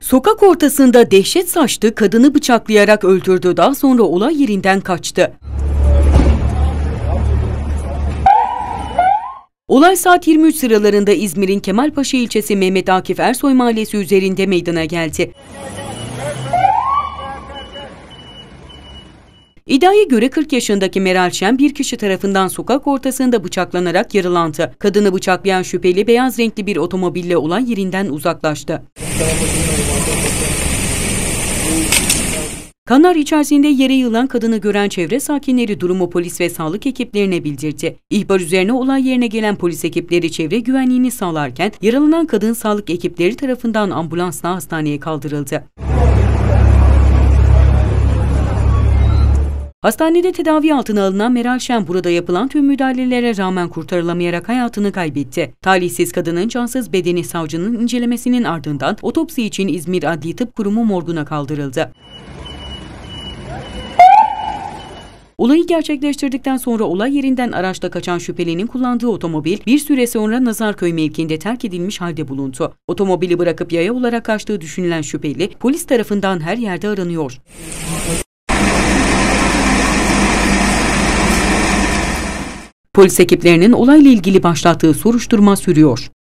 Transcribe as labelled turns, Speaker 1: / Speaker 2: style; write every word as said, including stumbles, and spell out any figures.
Speaker 1: Sokak ortasında dehşet saçtı, kadını bıçaklayarak öldürdü. Daha sonra olay yerinden kaçtı. Olay saat yirmi üç sıralarında İzmir'in Kemalpaşa ilçesi Mehmet Akif Ersoy mahallesi üzerinde meydana geldi. İddiaya göre kırk yaşındaki Meral Şen bir kişi tarafından sokak ortasında bıçaklanarak yaralandı. Kadını bıçaklayan şüpheli beyaz renkli bir otomobille olay yerinden uzaklaştı. Kanlar içerisinde yere yığılan kadını gören çevre sakinleri durumu polis ve sağlık ekiplerine bildirdi. İhbar üzerine olay yerine gelen polis ekipleri çevre güvenliğini sağlarken yaralanan kadın sağlık ekipleri tarafından ambulansla hastaneye kaldırıldı. Hastanede tedavi altına alınan Meral Şen burada yapılan tüm müdahalelere rağmen kurtarılamayarak hayatını kaybetti. Talihsiz kadının cansız bedeni savcının incelemesinin ardından otopsi için İzmir Adli Tıp Kurumu morguna kaldırıldı. Olayı gerçekleştirdikten sonra olay yerinden araçla kaçan şüphelinin kullandığı otomobil bir süre sonra Nazarköy mevkiinde terk edilmiş halde bulundu. Otomobili bırakıp yaya olarak kaçtığı düşünülen şüpheli polis tarafından her yerde aranıyor. Polis ekiplerinin olayla ilgili başlattığı soruşturma sürüyor.